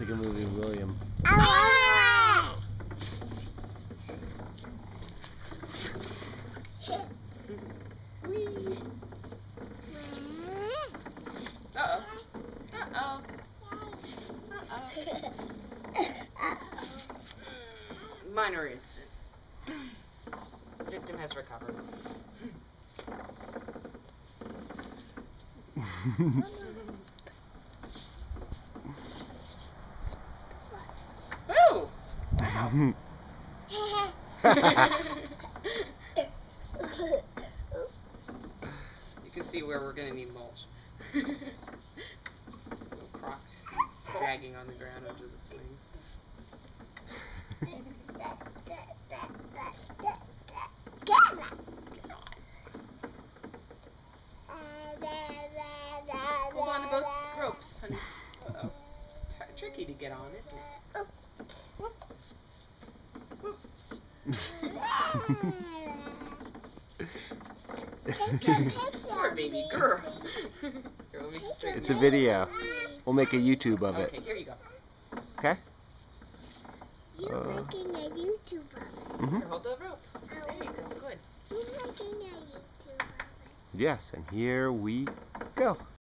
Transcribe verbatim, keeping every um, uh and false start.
take a movie with William. Uh-oh. Uh-oh. Uh-oh. Minor incident. Victim has recovered. Oh! Wow. You can see where we're going to need mulch. Little crocked, dragging on the ground under the swings. Hold on to both ropes, honey. Uh-oh. It's t tricky to get on, isn't it? Poor baby girl. Here, let me straighten It's a video. We'll make a YouTube of it. Okay, here you go. Okay? You're Uh, making a YouTube of it. Mm-hmm. Here, hold the rope. There you go. Good. You're making a YouTube of it. Yes, and here we go.